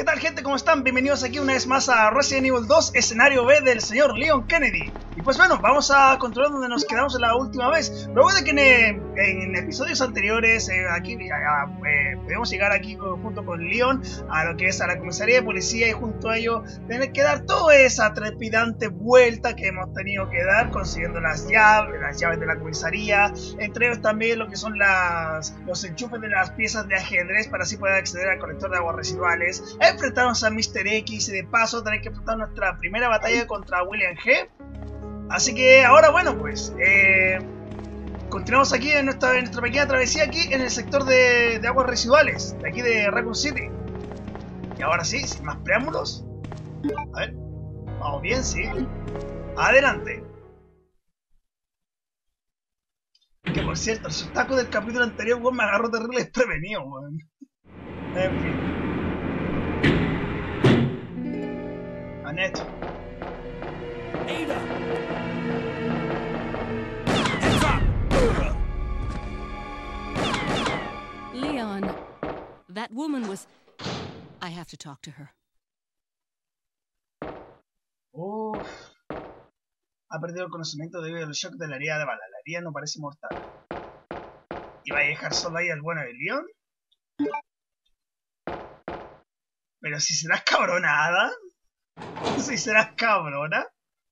¿Qué tal, gente? ¿Cómo están? Bienvenidos aquí una vez más a Resident Evil 2, escenario B del señor Leon Kennedy. Y pues bueno, vamos a continuar donde nos quedamos la última vez. Luego de que en episodios anteriores pudimos llegar aquí junto con Leon a lo que es a la comisaría de policía, y junto a ello tener que dar toda esa trepidante vuelta que hemos tenido que dar consiguiendo las llaves de la comisaría, entre ellos también lo que son los enchufes de las piezas de ajedrez para así poder acceder al colector de aguas residuales, enfrentarnos a Mr. X y de paso tener que enfrentar nuestra primera batalla contra William G. Así que ahora, bueno, pues continuamos aquí en nuestra pequeña travesía aquí en el sector de aguas residuales de aquí de Raccoon City. Y ahora sí, sin más preámbulos, a ver, vamos bien, sí, adelante. Que por cierto, el sotaco del capítulo anterior, weón, me agarró terrible desprevenido, weón. En fin. Annette. Ada! Hands up! Leon, that woman was... I have to talk to her. Uff. Ha perdido el conocimiento debido al shock de la herida de bala. La herida no parece mortal. ¿Y va a dejar solo ahí al bueno de Leon? Pero si serás cabronada. Si serás cabrona.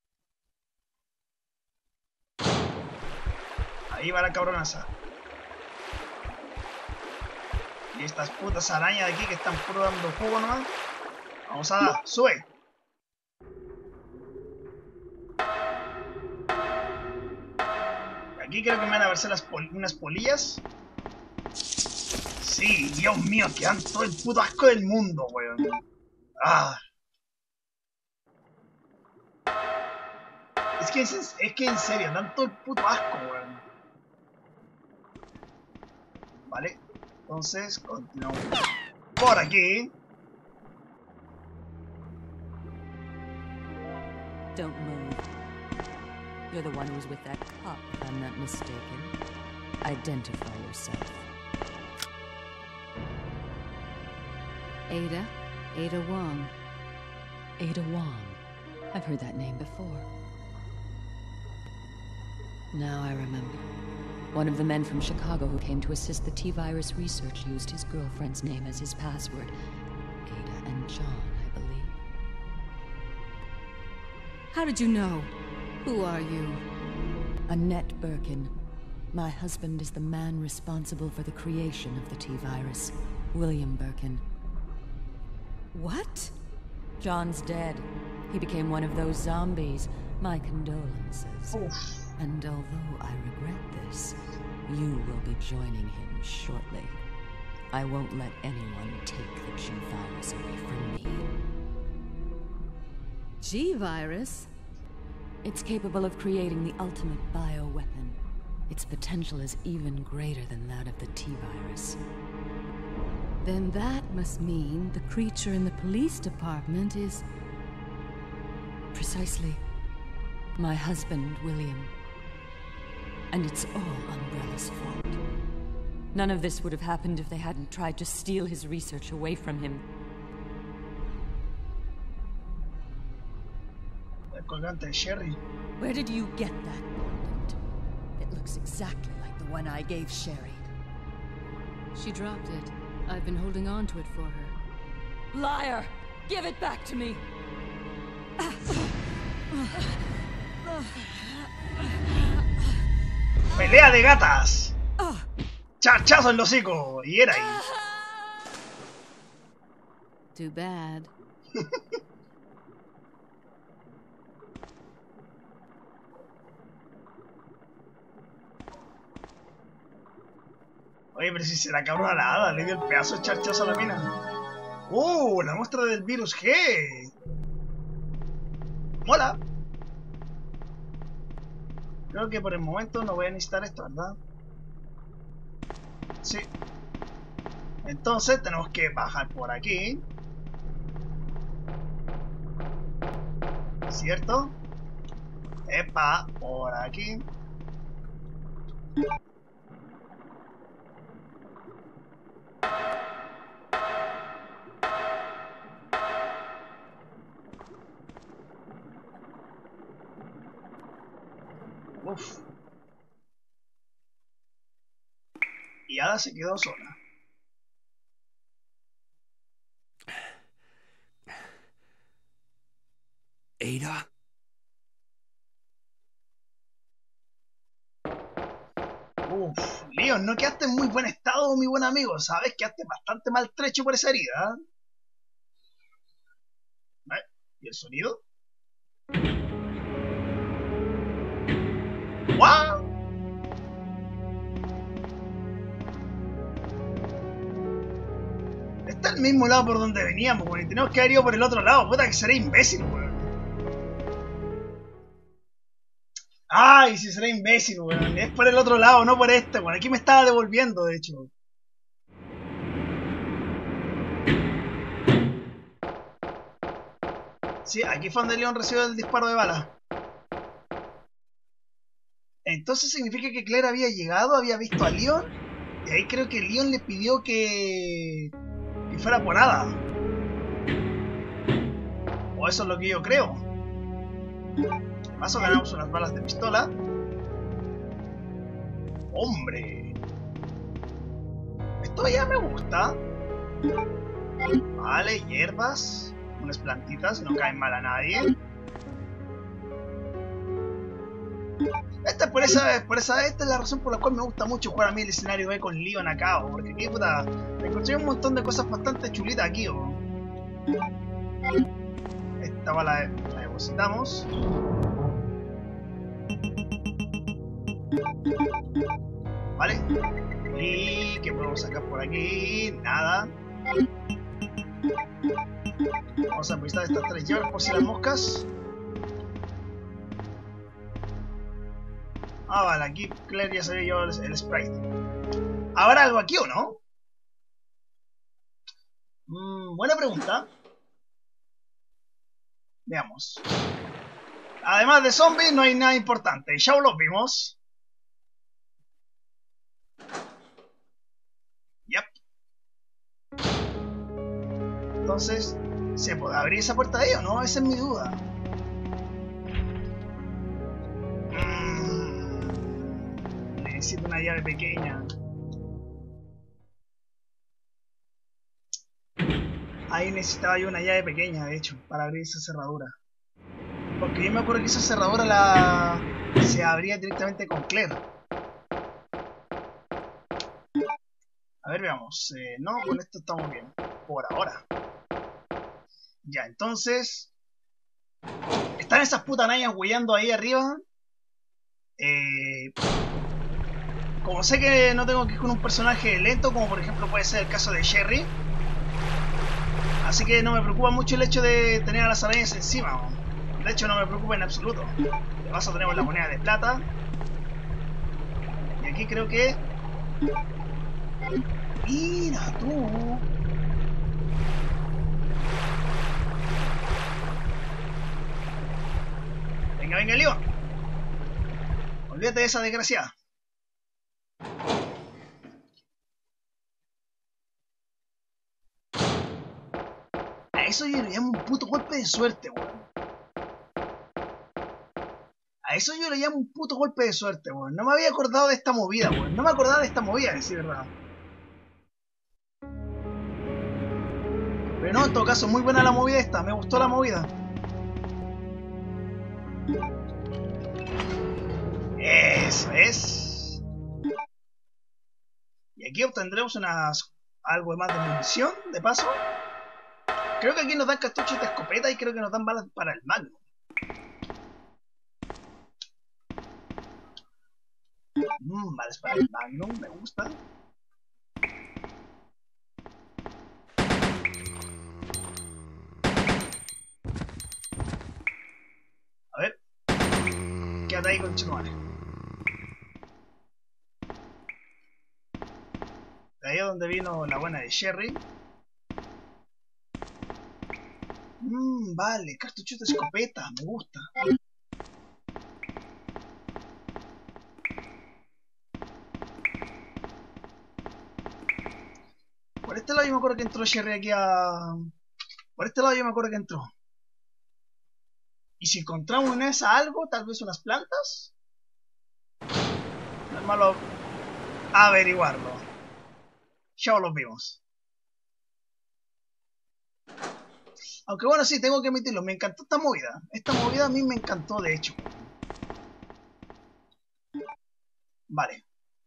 Ahí va la cabronaza. Y estas putas arañas de aquí que están puro dando jugo nomás. Vamos a dar, sube. Aquí creo que me van a verse unas polillas. Sí, Dios mío, que dan todo el puto asco del mundo, weón. Ah. Es que en serio, dan todo el puto asco, weón. Vale, entonces continuamos por aquí. Don't move. You're the one who was with that cop, if I'm not mistaken. Identify yourself. Ada? Ada Wong. Ada Wong. I've heard that name before. Now I remember. One of the men from Chicago who came to assist the T-Virus research used his girlfriend's name as his password. Ada and John, I believe. How did you know? Who are you? Annette Birkin. My husband is the man responsible for the creation of the T-Virus, William Birkin. What? John's dead. He became one of those zombies. My condolences. Oof. And although I regret this, you will be joining him shortly. I won't let anyone take the G-Virus away from me. G-Virus? It's capable of creating the ultimate bioweapon. Its potential is even greater than that of the T-Virus. Then that must mean the creature in the police department is... precisely my husband, William. And it's all Umbrella's fault. None of this would have happened if they hadn't tried to steal his research away from him. El colgante de Sherry. Where did you get that pendant? It looks exactly like the one I gave Sherry. She dropped it. I've been holding on to it for her. Liar! Give it back to me! ¡Pelea de gatas! ¡Charchazo en los hocico! Y era ahí. Too bad. Oye, pero si será cabrona la hada, le dio el pedazo de charchazo a la mina. La muestra del virus G. Mola. Creo que por el momento no voy a necesitar esto, ¿verdad? Sí. Entonces tenemos que bajar por aquí. ¿Cierto? Epa, por aquí. Y Ada se quedó sola. Ada? Uff, Leon, no quedaste en muy buen estado, mi buen amigo. Sabes, quedaste bastante maltrecho por esa herida. ¿Vale? ¿Y el sonido? ¡Wow! Está al mismo lado por donde veníamos, weón. Y tenemos que haber ido por el otro lado. Puta que seré imbécil, weón. Ay, si será imbécil, weón. Es por el otro lado, no por este, weón. Aquí me estaba devolviendo, de hecho. Sí, aquí fue donde Leon recibió el disparo de bala. Entonces significa que Claire había llegado, había visto a Leon. Y ahí creo que Leon le pidió que fuera por Ada. O eso es lo que yo creo. De paso ganamos unas balas de pistola. ¡Hombre! Esto ya me gusta. Vale, hierbas. Unas plantitas, no caen mal a nadie. Esta es la razón por la cual me gusta mucho jugar a mí el escenario B con Leon acá, porque aquí, puta, me encontré un montón de cosas bastante chulitas aquí, Esta bala la depositamos. Vale. Y ¿qué podemos sacar por aquí? Nada. Vamos a apostar estas 3 llaves por si las moscas. Ah, vale, aquí Claire ya se había llevado el sprite. ¿Habrá algo aquí o no? Buena pregunta. Veamos. Además de zombies, no hay nada importante. Ya los vimos. Yep. Entonces, ¿se puede abrir esa puerta de ahí o no? Esa es mi duda. Necesito una llave pequeña. Ahí necesitaba yo una llave pequeña, de hecho, para abrir esa cerradura. Porque yo me acuerdo que esa cerradura se abría directamente con Claire. A ver, veamos. No, con esto estamos bien. Por ahora. Ya, entonces... Están esas putas arañas huellando ahí arriba. Como sé que no tengo que ir con un personaje lento, como por ejemplo puede ser el caso de Sherry, así que no me preocupa mucho el hecho de tener a las arañas encima. De hecho no me preocupa en absoluto. De paso tenemos la moneda de plata. Y aquí creo que... ¡Mira tú! Venga, venga, Leon. Olvídate de esa desgraciada. A eso yo le llamo un puto golpe de suerte, weón. A eso yo le llamo un puto golpe de suerte, weón. No me había acordado de esta movida, weón. No me acordaba de esta movida, a decir verdad. Pero no, en todo caso, muy buena la movida esta. Me gustó la movida. Eso es. Y aquí obtendremos algo más de munición, de paso. Creo que aquí nos dan cartuchos de escopeta y creo que nos dan balas para el Magnum. Balas para el Magnum, me gusta. A ver. Quédate ahí con Chinomare. De ahí es donde vino la buena de Sherry. Vale, cartuchos de escopeta, me gusta. Por este lado yo me acuerdo que entró Sherry aquí a... Por este lado yo me acuerdo que entró. Y si encontramos en esa algo, tal vez unas plantas. No es malo averiguarlo. Chao, los vemos. Aunque bueno, sí, tengo que admitirlo, me encantó esta movida. Esta movida a mí me encantó, de hecho. Vale.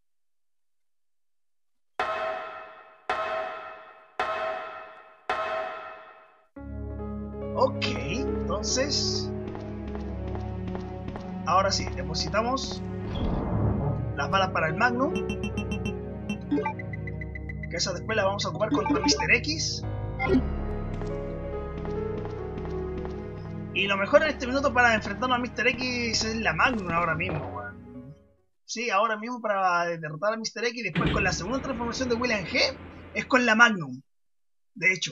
Ok, entonces... Ahora sí, depositamos las balas para el Magnum. Que esas después las vamos a ocupar contra Mr. X. Y lo mejor en este minuto para enfrentarnos a Mr. X es la Magnum ahora mismo, weón. Sí, ahora mismo para derrotar a Mr. X. Después con la segunda transformación de William G es con la Magnum. De hecho.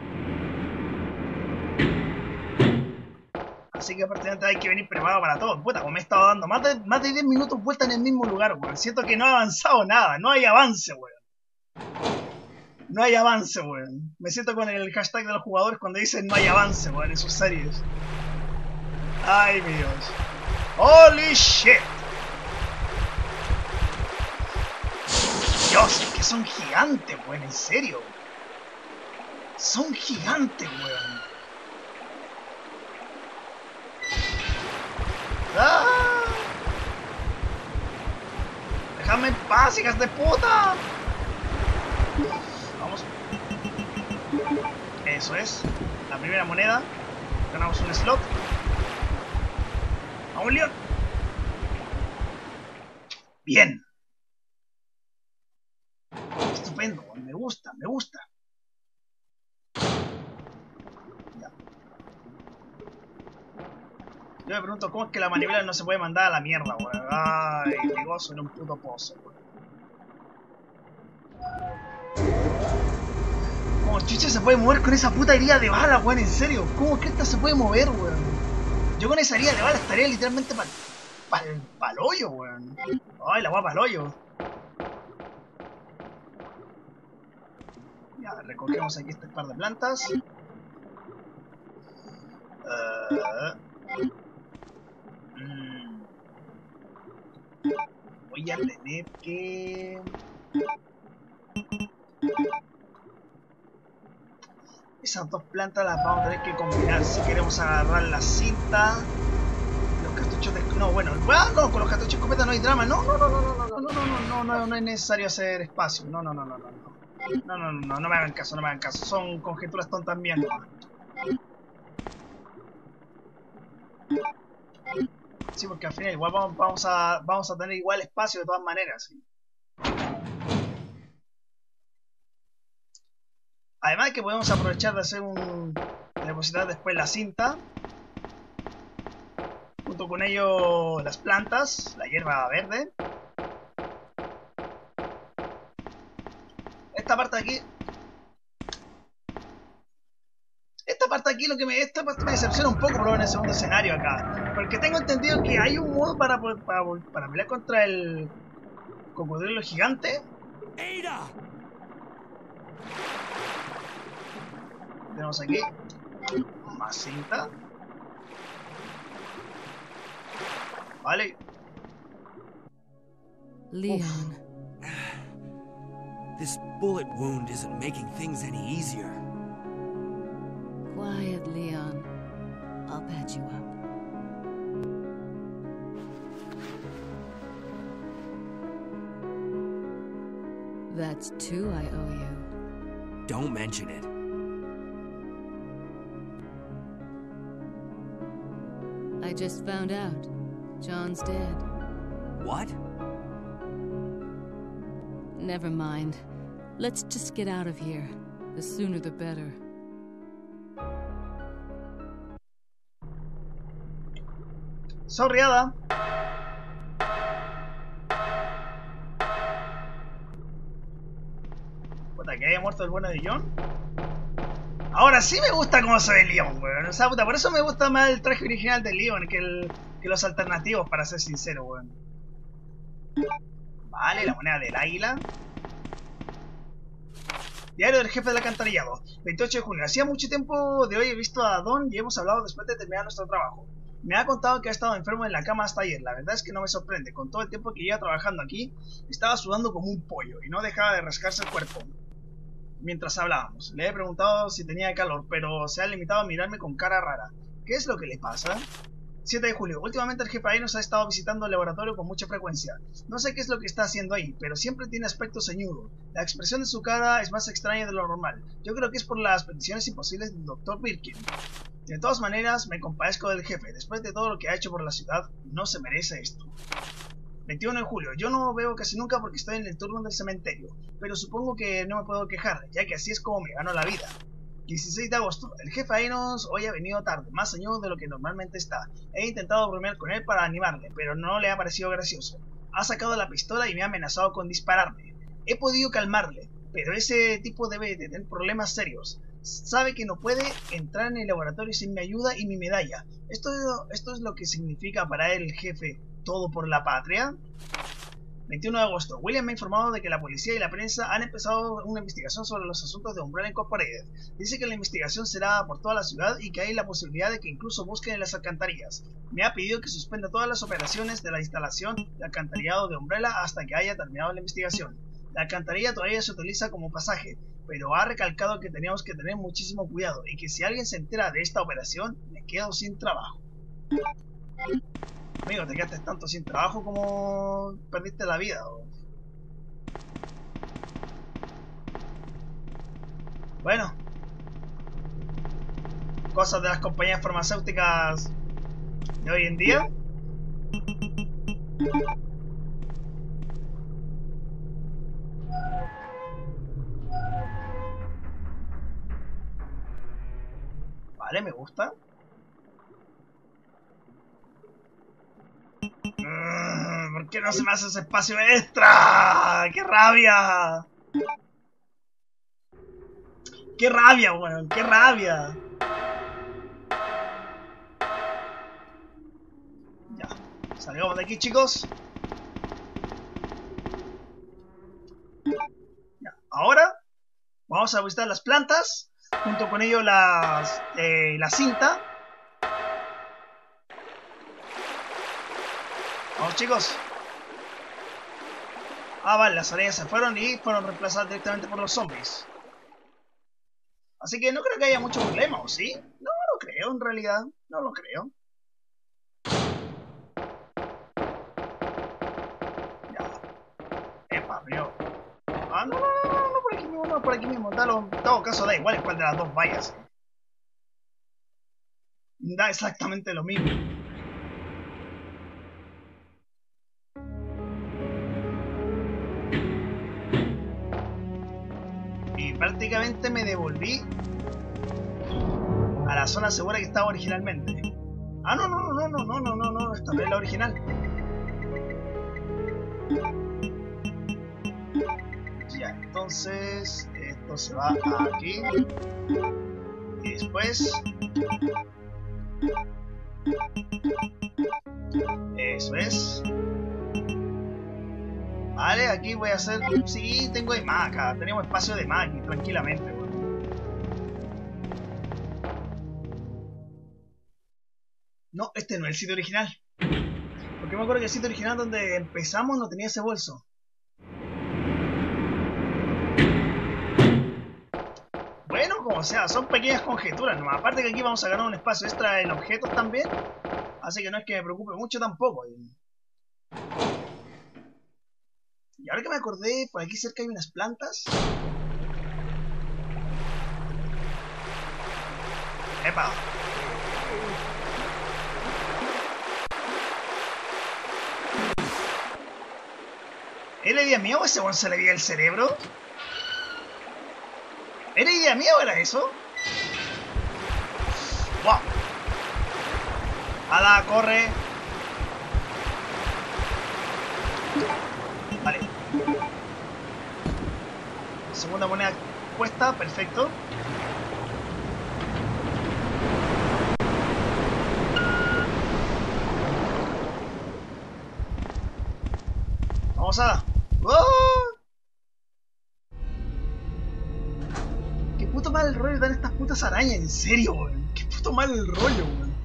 Así que prácticamente hay que venir preparado para todo. Puta, como me he estado dando más de 10 minutos vuelta en el mismo lugar, weón. Siento que no he avanzado nada. No hay avance, weón. No hay avance, weón. Me siento con el hashtag de los jugadores cuando dicen no hay avance, weón, en sus series. Ay, mi Dios. Holy shit. Dios, es que son gigantes, weón, en serio. Son gigantes, weón. ¡Ah! ¡Déjame en paz, hijas de puta! Vamos. Eso es. La primera moneda. Ganamos un slot. ¡Vamos, Leon! ¡Bien! Estupendo, me gusta, me gusta. Ya. Yo me pregunto cómo es que la manivela no se puede mandar a la mierda, weón. Ay, me gozo en un puto pozo, weón. ¿Cómo chucha se puede mover con esa puta herida de bala, weón? En serio, ¿cómo que esta se puede mover, weón? Yo con esa herida de bala estaría literalmente pa'l hoyo, weón. Ay, la guapa pa'l hoyo. Ya, recogemos aquí este par de plantas. Voy a tener que... Esas dos plantas las vamos a tener que combinar si queremos agarrar la cinta. Los cartuchos de... No, bueno, no, con los cartuchos de escopeta no hay drama. No es necesario hacer espacio. No me hagan caso, no me hagan caso. Son conjeturas tontas mías, no. Sí, porque al final igual vamos a tener igual espacio de todas maneras. ¿Sí? Además que podemos aprovechar de hacer depositar después la cinta. Junto con ello las plantas, la hierba verde. Esta parte de aquí. Esta parte me decepciona un poco, pero en el segundo escenario acá. Porque tengo entendido que hay un modo para pelear contra el cocodrilo gigante. Ada! Tenemos aquí más cinta. Vale. Leon. This bullet wound isn't making things any easier. Quiet, Leon. I'll patch you up. That's 2 I owe you. Don't mention it. I just found out. John's dead. What? Never mind. Let's just get out of here. The sooner the better. Sorry, Ada. Puta, que haya muerto el bueno de John. Ahora sí me gusta cómo se ve Leon, weón. O sea, puta, por eso me gusta más el traje original de Leon que los alternativos, para ser sincero, weón. Vale, la moneda del águila. Diario del jefe del alcantarillado, 28 de junio. Hacía mucho tiempo de hoy he visto a Don y hemos hablado después de terminar nuestro trabajo. Me ha contado que ha estado enfermo en la cama hasta ayer. La verdad es que no me sorprende. Con todo el tiempo que lleva trabajando aquí, estaba sudando como un pollo y no dejaba de rascarse el cuerpo. mientras hablábamos. Le he preguntado si tenía calor, pero se ha limitado a mirarme con cara rara. ¿Qué es lo que le pasa? 7 de julio. Últimamente el jefe ahí nos ha estado visitando el laboratorio con mucha frecuencia. No sé qué es lo que está haciendo ahí, pero siempre tiene aspecto ceñudo. La expresión de su cara es más extraña de lo normal. Yo creo que es por las peticiones imposibles del Dr. Birkin. De todas maneras, me compadezco del jefe. Después de todo lo que ha hecho por la ciudad, no se merece esto. 21 de julio. Yo no veo casi nunca porque estoy en el turno del cementerio, pero supongo que no me puedo quejar, ya que así es como me gano la vida. 16 de agosto. El jefe Irons hoy ha venido tarde, más ceñudo de lo que normalmente está. He intentado bromear con él para animarle, pero no le ha parecido gracioso. Ha sacado la pistola y me ha amenazado con dispararme. He podido calmarle, pero ese tipo debe de tener problemas serios. Sabe que no puede entrar en el laboratorio sin mi ayuda y mi medalla. ¿Esto es lo que significa para él el jefe todo por la patria? 21 de agosto. William me ha informado de que la policía y la prensa han empezado una investigación sobre los asuntos de Umbrella Incorporated. Dice que la investigación será por toda la ciudad y que hay la posibilidad de que incluso busquen en las alcantarillas. Me ha pedido que suspenda todas las operaciones de la instalación de alcantarillado de Umbrella hasta que haya terminado la investigación. La alcantarilla todavía se utiliza como pasaje, pero ha recalcado que teníamos que tener muchísimo cuidado y que si alguien se entera de esta operación, me quedo sin trabajo. Amigo, te quedaste tanto sin trabajo como perdiste la vida. Bueno. Cosas de las compañías farmacéuticas de hoy en día. Vale, me gusta. ¿Por qué no se me hace ese espacio extra? ¡Qué rabia! ¡Qué rabia, weón! ¡Qué rabia! Ya, salgamos de aquí, chicos. Ya, ahora vamos a visitar las plantas. Junto con ello la cinta. Vamos, chicos. Ah, vale, las arañas se fueron y fueron reemplazadas directamente por los zombies. Así que no creo que haya mucho problema, ¿o sí? No lo creo, en realidad. No lo creo. Ya. Epa, pero... Ah, no, por aquí mismo, no, por aquí mismo. En todo caso, da igual en cuál de las dos vayas. Da exactamente lo mismo. Prácticamente me devolví a la zona segura que estaba originalmente. Ah, no, esta no es la original. Ya, entonces esto se va aquí y después eso es. Vale, aquí voy a hacer... Sí, tengo de más acá. Tenemos espacio de más aquí, tranquilamente. No, este no es el sitio original. Porque me acuerdo que el sitio original donde empezamos no tenía ese bolso. Bueno, como sea, son pequeñas conjeturas, ¿no? Aparte que aquí vamos a ganar un espacio extra en objetos también. Así que no es que me preocupe mucho tampoco. Y ahora que me acordé, por aquí cerca hay unas plantas. ¡Epa! ¿Era idea mía o ese weón se le veía el cerebro? ¿Era idea mía o era eso? ¡Wow! ¡Hala, corre! Vale. Segunda moneda puesta, perfecto. Vamos a... ¡Oh! Qué puto mal rollo dan estas putas arañas, en serio, weón. Qué puto mal el rollo, weón.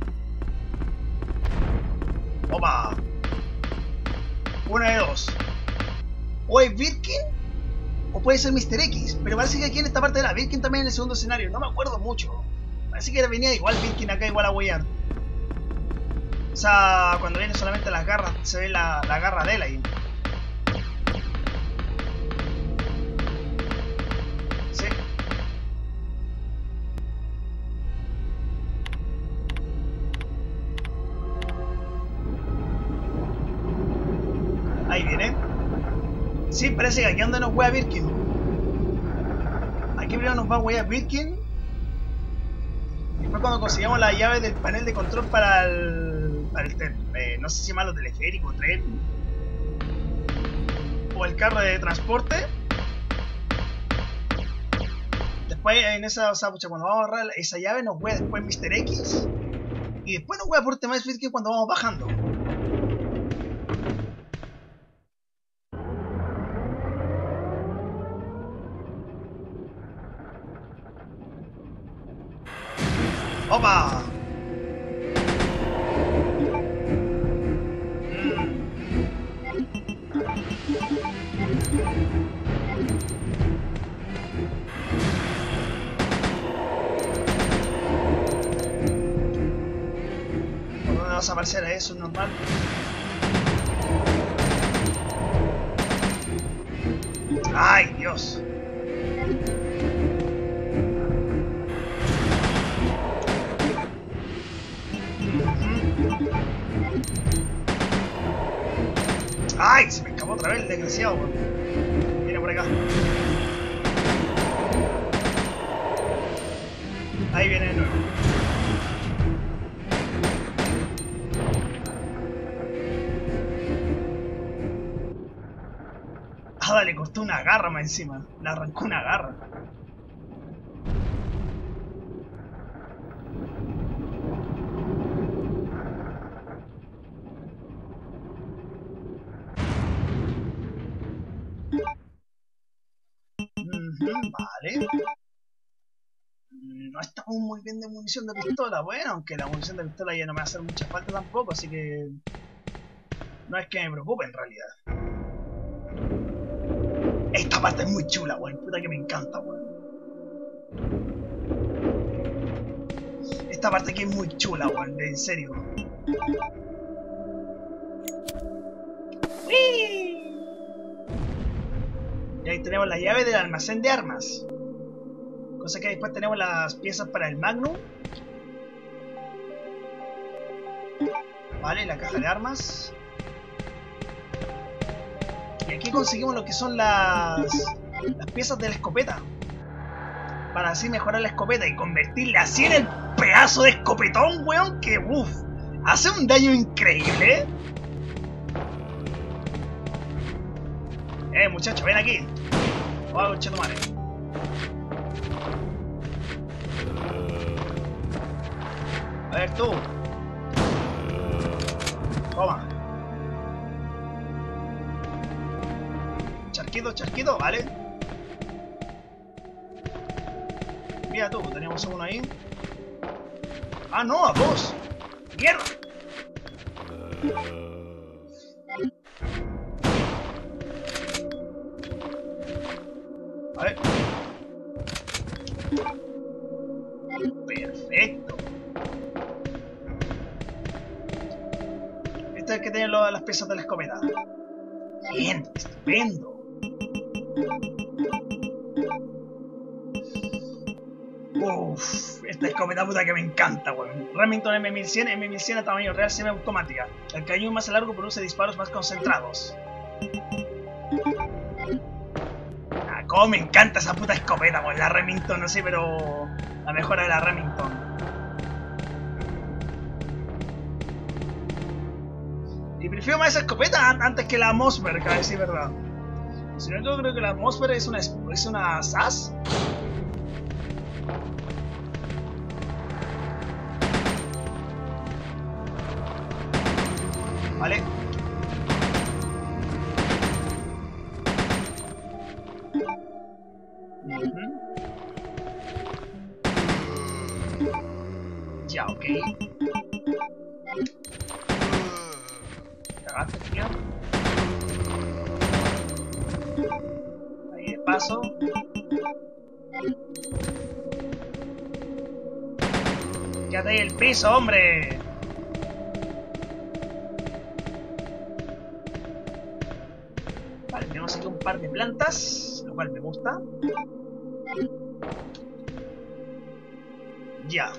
Opa. Una de dos. O es Birkin o puede ser Mr. X, pero parece que aquí en esta parte de la Birkin también en el segundo escenario, no me acuerdo mucho. Parece que venía igual Birkin acá, igual a huellar. O sea, cuando viene solamente las garras, se ve la garra de él ahí. Sí. Ahí viene. Sí, parece que aquí es donde nos huea Birkin. Aquí primero nos va a huear Birkin. Después cuando consigamos la llave del panel de control para el no sé si llamarlo teleférico, tren o el carro de transporte. Después en esa, o sea, pucha, cuando vamos a agarrar esa llave nos huea después Mr. X. Y después nos huea por tema de Birkin cuando vamos bajando. ¡Opa! ¿Por dónde vas a aparecer a eso? ¿Es normal? ¡Ay, Dios! ¡Ay! Se me escapó otra vez el desgraciado, weón. Mira por acá. Ahí viene de nuevo. Ah, le costó una garra más encima. Le arrancó una garra. Vale. No estamos muy bien de munición de pistola. Bueno, aunque la munición de pistola ya no me va a hacer mucha falta tampoco, así que no es que me preocupe en realidad. Esta parte es muy chula, weón. Puta que me encanta, weón. Esta parte aquí es muy chula, weón. En serio. ¡Uy! Y ahí tenemos la llave del almacén de armas. Cosa que después tenemos las piezas para el Magnum. Vale, la caja de armas. Y aquí conseguimos lo que son las piezas de la escopeta. Para así mejorar la escopeta y convertirla así en el pedazo de escopetón, weón. Que uff, hace un daño increíble. Muchacho, ven aquí. Oh, conchetumare. A ver tú. Toma. Charquito, charquito, vale. Mira tú, teníamos uno ahí. Ah, no, a dos. ¡Mierda! A ver. Perfecto. Este es el que tiene las piezas de la escopeta. Bien, estupendo. Uff, esta escopeta puta que me encanta, weón. Remington M1100, M1100 a tamaño real semiautomática. El cañón más largo produce disparos más concentrados. Ah, cómo me encanta esa puta escopeta, weón. La Remington, no sé, pero la mejora de la Remington. Y prefiero más esa escopeta antes que la Mossberg, a decir verdad. Si no, yo creo que la Mossberg es una SAS. Vale. Ya, ok. Cagaste, tío. Ahí, paso. Quédate ahí el piso, hombre. Vale, tenemos aquí un par de plantas, lo cual me gusta. Ya.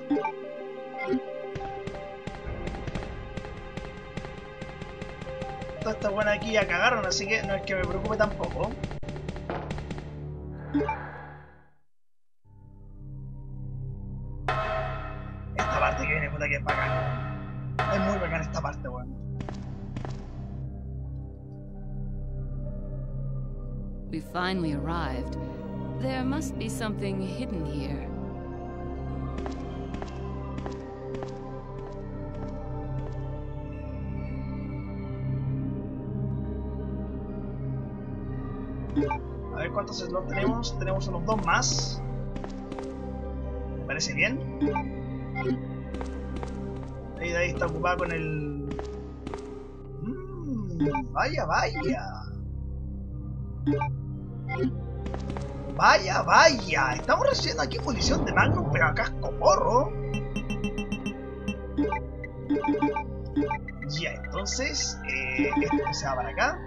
Todas estas buenas aquí ya cagaron, así que no es que me preocupe tampoco. Esta parte que viene, puta que es bacán. Es muy bacán esta parte, weón. We finally arrived. There must be something hidden here. A ver cuántos slots tenemos. Tenemos unos 2 más. Me parece bien. Ahí está ocupada con el... vaya, vaya. Vaya, vaya. Estamos recibiendo aquí munición de Magnum, pero a casco porro. Ya, entonces... esto se va para acá.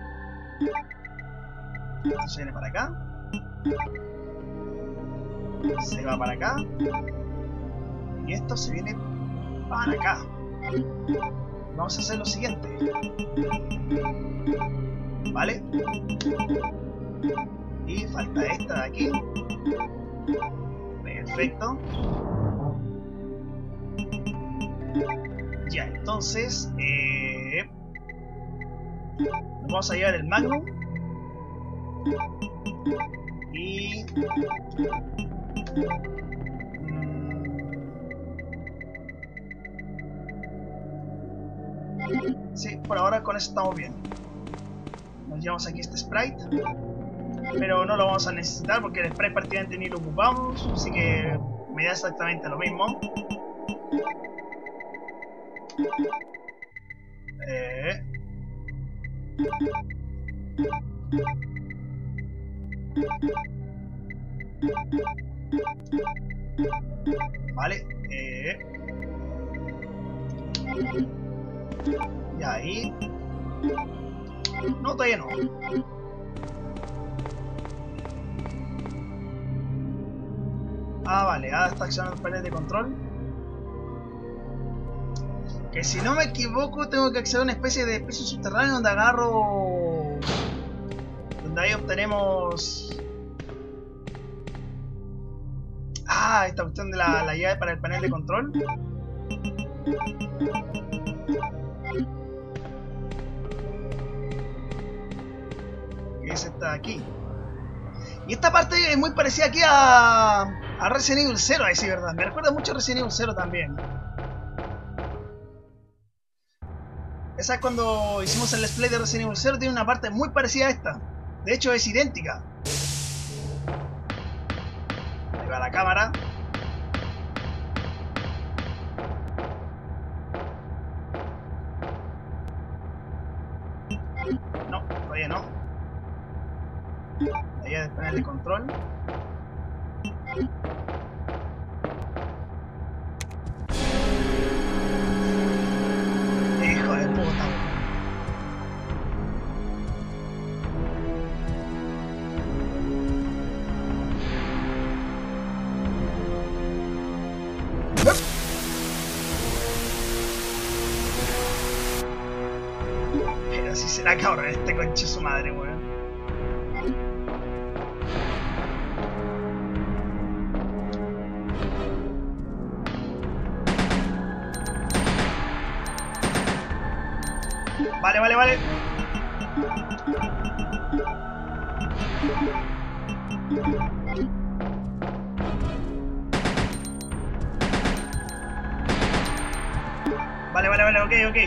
Esto se viene para acá. Se va para acá. Y esto se viene para acá. Vamos a hacer lo siguiente. Vale. Y falta esta de aquí. Perfecto. Ya, entonces nos vamos a llevar el Magnum. Y... sí, por ahora con eso estamos bien. Nos llevamos aquí este sprite, pero no lo vamos a necesitar porque el sprite prácticamente ni lo ocupamos, así que me da exactamente lo mismo. Vale, y ahí. No, todavía no. Ah, vale, ahora está accionando el panel de control. Que si no me equivoco, tengo que acceder a una especie de piso subterráneo donde agarro. Donde ahí obtenemos. Ah, esta cuestión de la llave para el panel de control. Que es esta de aquí. Y esta parte es muy parecida aquí a Resident Evil 0, a decir verdad. Me recuerda mucho a Resident Evil 0 también. Esa es cuando hicimos el let's play de Resident Evil 0, tiene una parte muy parecida a esta. De hecho es idéntica. Ahí va la cámara. No, todavía no. Ahí es el panel de control. Hijo de puta. Pero si será cabrón este conche su madre, weón. Vale, vale, vale. Vale, vale, vale, ok, ok.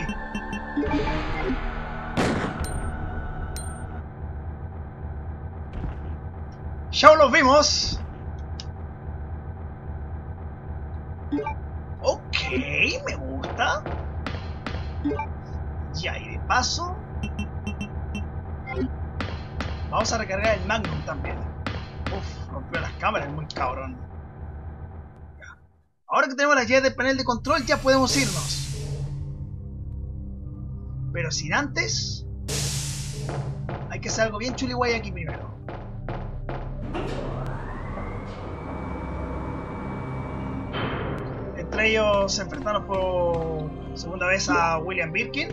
Ya los vimos. Ok, me gusta. Ya, y de paso Vamos a recargar el Magnum también. Uf, rompió las cámaras, muy cabrón. Ya. Ahora que tenemos la llave del panel de control, ya podemos irnos. Pero sin antes, hay que hacer algo bien chuliguay aquí primero. Entre ellos se enfrentaron por segunda vez a William Birkin.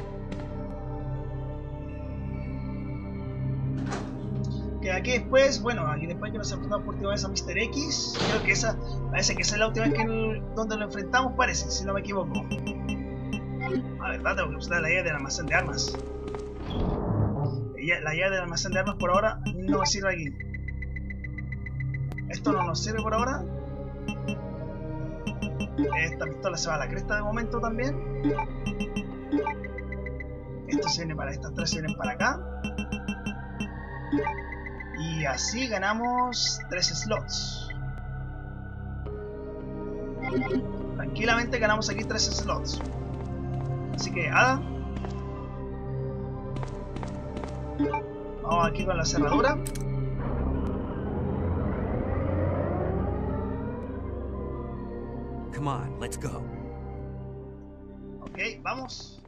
Que aquí después, bueno, aquí después que nos enfrentamos por última vez a Mr. X, creo que esa, parece que esa es la última vez que donde lo enfrentamos, parece, si no me equivoco. A ver, tengo que usar la llave del almacén de armas. La llave del almacén de armas por ahora no me sirve aquí. Esto no nos sirve por ahora. Esta pistola se va a la cresta de momento también. Esto se viene para estas tres, se vienen para acá. Y así ganamos 3 slots. Tranquilamente ganamos aquí 3 slots. Así que Ada, vamos aquí con la cerradura. Come on, let's go. Ok, vamos.